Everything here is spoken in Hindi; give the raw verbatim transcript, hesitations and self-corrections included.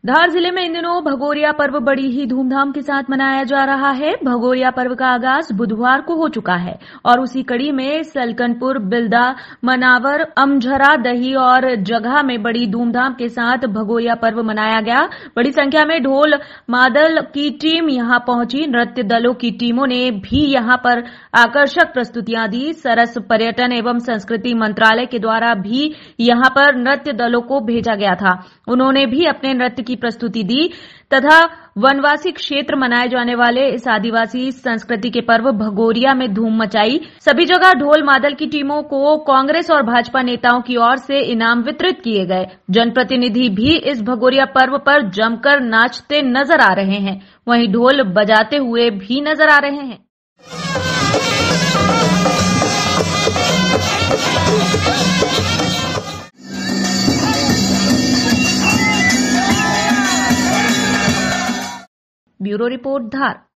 धार जिले में इन दिनों भगोरिया पर्व बड़ी ही धूमधाम के साथ मनाया जा रहा है। भगोरिया पर्व का आगाज बुधवार को हो चुका है और उसी कड़ी में सलकनपुर, बिल्दा, मनावर, अमझरा, दही और जगह में बड़ी धूमधाम के साथ भगोरिया पर्व मनाया गया। बड़ी संख्या में ढोल मादल की टीम यहां पहुंची। नृत्य दलों की टीमों ने भी यहां पर आकर्षक प्रस्तुतियां दी। सरस पर्यटन एवं संस्कृति मंत्रालय के द्वारा भी यहां पर नृत्य दलों को भेजा गया था। उन्होंने भी अपने नृत्य की प्रस्तुति दी तथा वनवासी क्षेत्र मनाए जाने वाले इस आदिवासी संस्कृति के पर्व भगोरिया में धूम मचाई। सभी जगह ढोल मादल की टीमों को कांग्रेस और भाजपा नेताओं की ओर से इनाम वितरित किए गए। जनप्रतिनिधि भी इस भगोरिया पर्व पर जमकर नाचते नजर आ रहे हैं, वहीं ढोल बजाते हुए भी नजर आ रहे हैं। ब्यूरो रिपोर्ट धार।